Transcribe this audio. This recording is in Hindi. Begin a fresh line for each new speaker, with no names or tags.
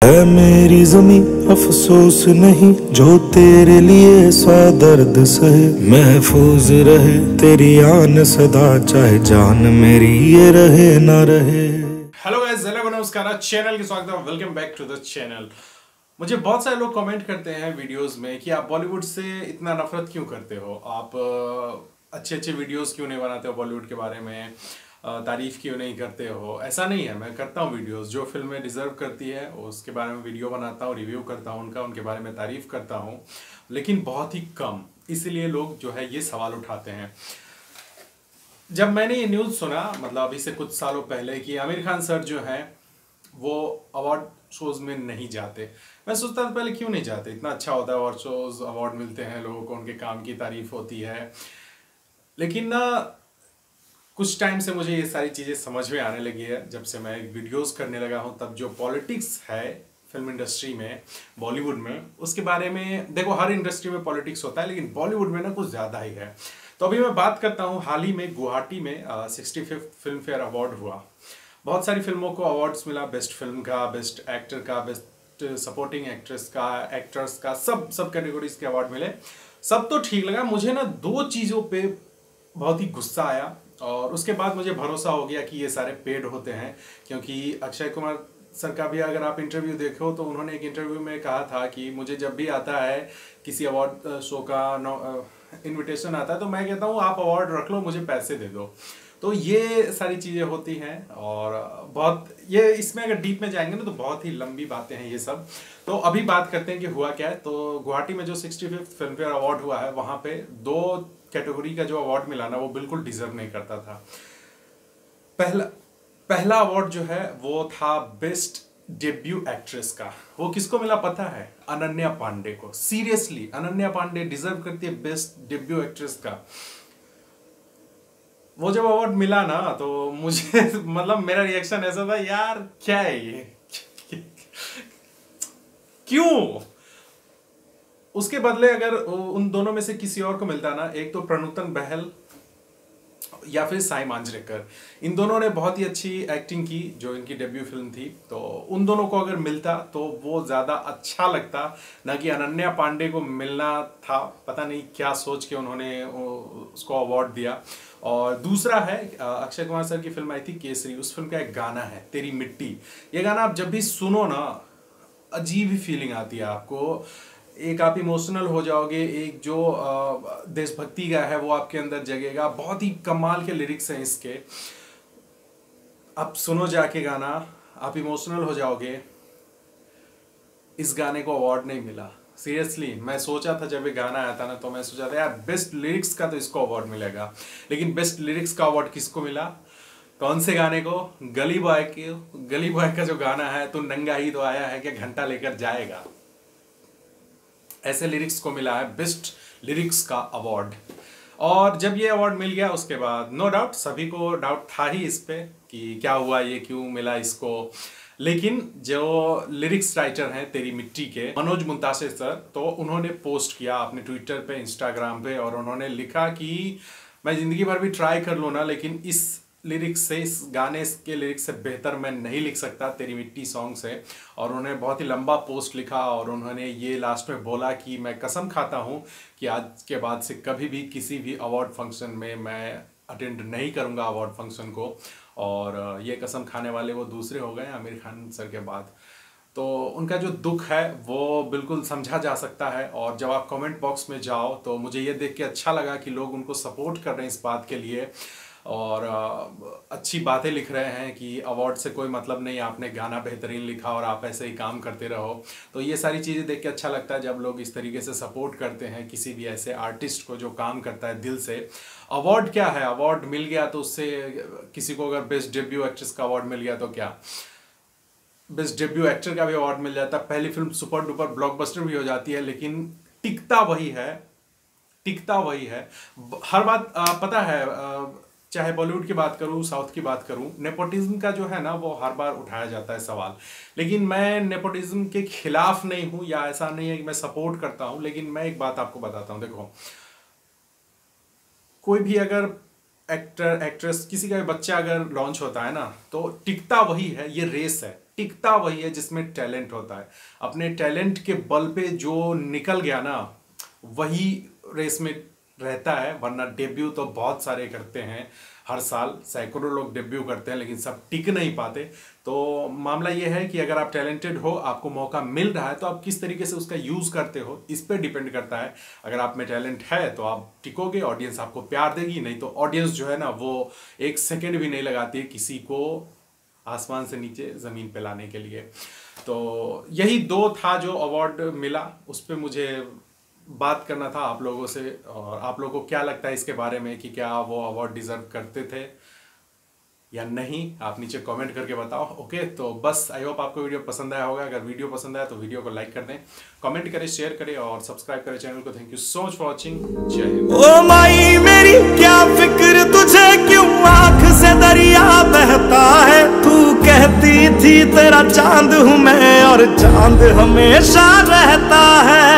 है मेरी जमी अफसोस नहीं जो तेरे लिए सौ दर्द सहे, महफूज रहे तेरी आन सदा चाहे जान मेरी ये रहे ना रहे।
हेलो गाइस, नमस्कार, चैनल के स्वागत है। Welcome back to the channel. मुझे बहुत सारे लोग कमेंट करते हैं वीडियोस में कि आप बॉलीवुड से इतना नफरत क्यों करते हो, आप अच्छे अच्छे वीडियोस क्यों नहीं बनाते हो बॉलीवुड के बारे में, तारीफ क्यों नहीं करते हो। ऐसा नहीं है, मैं करता हूँ वीडियोस, जो फिल्में डिजर्व करती है उसके बारे में वीडियो बनाता हूँ, रिव्यू करता हूँ उनके बारे में तारीफ करता हूँ, लेकिन बहुत ही कम। इसलिए लोग जो है ये सवाल उठाते हैं। जब मैंने ये न्यूज़ सुना, मतलब अभी से कुछ सालों पहले, कि आमिर खान सर जो हैं वो अवार्ड शोज में नहीं जाते, मैं सोचता था पहले क्यों नहीं जाते, इतना अच्छा होता है अवार्ड शोज, अवार्ड मिलते हैं लोगों को, उनके काम की तारीफ होती है। लेकिन ना कुछ टाइम से मुझे ये सारी चीज़ें समझ में आने लगी है, जब से मैं वीडियोस करने लगा हूँ, तब जो पॉलिटिक्स है फिल्म इंडस्ट्री में, बॉलीवुड में, उसके बारे में, देखो हर इंडस्ट्री में पॉलिटिक्स होता है, लेकिन बॉलीवुड में ना कुछ ज़्यादा ही है। तो अभी मैं बात करता हूँ, हाल ही में गुवाहाटी में 65th फिल्म फेयर अवार्ड हुआ। बहुत सारी फिल्मों को अवार्ड्स मिला, बेस्ट फिल्म का, बेस्ट एक्टर का, बेस्ट सपोर्टिंग एक्ट्रेस का, एक्टर्स का, सब कैटेगरीज के अवार्ड मिले। सब तो ठीक लगा, मुझे ना दो चीज़ों पे बहुत ही गुस्सा आया, और उसके बाद मुझे भरोसा हो गया कि ये सारे पेड होते हैं। क्योंकि अक्षय कुमार सर का भी अगर आप इंटरव्यू देखो तो उन्होंने एक इंटरव्यू में कहा था कि मुझे जब भी आता है किसी अवार्ड शो का इनविटेशन आता है तो मैं कहता हूँ आप अवार्ड रख लो, मुझे पैसे दे दो। तो ये सारी चीज़ें होती हैं, और बहुत ये इसमें अगर डीप में जाएंगे ना तो बहुत ही लंबी बातें हैं ये सब। तो अभी बात करते हैं कि हुआ क्या है। तो गुवाहाटी में जो 65th फिल्म फेयर अवार्ड हुआ है, वहाँ पे दो कैटेगरी का जो अवार्ड मिला ना, वो बिल्कुल डिजर्व नहीं करता था। पहला अवार्ड जो है वो था बेस्ट डेब्यू एक्ट्रेस का। वो किसको मिला पता है? अनन्या पांडे को। सीरियसली, अनन्या पांडे डिजर्व करती है बेस्ट डेब्यू एक्ट्रेस का। वो जब अवार्ड मिला ना तो मुझे मतलब मेरा रिएक्शन ऐसा था, यार क्या है ये क्यों? उसके बदले अगर उन दोनों में से किसी और को मिलता ना, एक तो प्रणुतन बहल या फिर साई मांजरेकर, इन दोनों ने बहुत ही अच्छी एक्टिंग की जो इनकी डेब्यू फिल्म थी, तो उन दोनों को अगर मिलता तो वो ज़्यादा अच्छा लगता, ना कि अनन्या पांडे को मिलना था। पता नहीं क्या सोच के उन्होंने उसको अवार्ड दिया। और दूसरा है अक्षय कुमार सर की फिल्म आई थी केसरी, उस फिल्म का एक गाना है तेरी मिट्टी। ये गाना आप जब भी सुनो ना, अजीब ही फीलिंग आती है आपको, एक आप इमोशनल हो जाओगे, एक जो देशभक्ति का है वो आपके अंदर जगेगा। बहुत ही कमाल के लिरिक्स हैं इसके, आप सुनो जाके गाना, आप इमोशनल हो जाओगे। इस गाने को अवार्ड नहीं मिला। सीरियसली मैं सोचा था जब ये गाना आया था ना, तो मैं सोचा था यार बेस्ट लिरिक्स का तो इसको अवार्ड मिलेगा, लेकिन बेस्ट लिरिक्स का अवार्ड किसको मिला? कौन से गाने को? गली बॉय के। गली बॉय का जो गाना है, तू नंगा ही तो आया है क्या घंटा लेकर जाएगा, ऐसे लिरिक्स को मिला है बेस्ट लिरिक्स का अवार्ड। और जब ये अवार्ड मिल गया उसके बाद नो डाउट सभी को डाउट था ही इस पे कि क्या हुआ, ये क्यों मिला इसको। लेकिन जो लिरिक्स राइटर हैं तेरी मिट्टी के, मनोज मुंताशिर सर, तो उन्होंने पोस्ट किया अपने ट्विटर पे, इंस्टाग्राम पे, और उन्होंने लिखा कि मैं जिंदगी भर भी ट्राई कर लूँ ना, लेकिन इस लिरिक्स से, इस गाने के लिरिक्स से बेहतर मैं नहीं लिख सकता तेरी मिट्टी सॉन्ग से। और उन्होंने बहुत ही लंबा पोस्ट लिखा, और उन्होंने ये लास्ट में बोला कि मैं कसम खाता हूँ कि आज के बाद से कभी भी किसी भी अवार्ड फंक्शन में मैं अटेंड नहीं करूँगा अवार्ड फंक्शन को। और ये कसम खाने वाले वो दूसरे हो गए आमिर खान सर के बाद। तो उनका जो दुख है वो बिल्कुल समझा जा सकता है। और जब आप कमेंट बॉक्स में जाओ तो मुझे ये देख के अच्छा लगा कि लोग उनको सपोर्ट कर रहे हैं इस बात के लिए, और अच्छी बातें लिख रहे हैं कि अवार्ड से कोई मतलब नहीं, आपने गाना बेहतरीन लिखा और आप ऐसे ही काम करते रहो। तो ये सारी चीज़ें देख के अच्छा लगता है जब लोग इस तरीके से सपोर्ट करते हैं किसी भी ऐसे आर्टिस्ट को जो काम करता है दिल से। अवार्ड क्या है, अवार्ड मिल गया तो उससे किसी को अगर बेस्ट डेब्यू एक्ट्रेस का अवार्ड मिल गया तो क्या, बेस्ट डेब्यू एक्टर का भी अवार्ड मिल जाता है, पहली फिल्म सुपर डुपर ब्लॉकबस्टर भी हो जाती है, लेकिन टिकता वही है, टिकता वही है। हर बात पता है, चाहे बॉलीवुड की बात करूं, साउथ की बात करूं, नेपोटिज्म का जो है ना वो हर बार उठाया जाता है सवाल। लेकिन मैं नेपोटिज्म के खिलाफ नहीं हूं, या ऐसा नहीं है कि मैं सपोर्ट करता हूं, लेकिन मैं एक बात आपको बताता हूं। देखो, कोई भी अगर एक्टर एक्ट्रेस, किसी का भी बच्चा अगर लॉन्च होता है ना, तो टिकता वही है, ये रेस है। टिकता वही है जिसमें टैलेंट होता है। अपने टैलेंट के बल पे जो निकल गया ना वही रेस में रहता है, वरना डेब्यू तो बहुत सारे करते हैं, हर साल सैकड़ों लोग डेब्यू करते हैं लेकिन सब टिक नहीं पाते। तो मामला ये है कि अगर आप टैलेंटेड हो, आपको मौका मिल रहा है, तो आप किस तरीके से उसका यूज़ करते हो इस पर डिपेंड करता है। अगर आप में टैलेंट है तो आप टिकोगे, ऑडियंस आपको प्यार देगी, नहीं तो ऑडियंस जो है ना वो एक सेकेंड भी नहीं लगाती है किसी को आसमान से नीचे ज़मीन पे लाने के लिए। तो यही दो था जो अवार्ड मिला, उस पर मुझे बात करना था आप लोगों से। और आप लोगों को क्या लगता है इसके बारे में कि क्या वो अवार्ड डिजर्व करते थे या नहीं, आप नीचे कमेंट करके बताओ। ओके, तो बस आई होप आपको वीडियो पसंद आया होगा। अगर वीडियो पसंद आया तो वीडियो को लाइक कर दें, कमेंट करें, शेयर करें और सब्सक्राइब करें चैनल को। Thank you so much for watching. जय हिंद।
ओ माई मेरी क्या फिक्र तुझे, क्यों आंख से दरिया बहता है। तू कहती थी तेरा चांद हूं मैं और चांद हमेशा रहता है।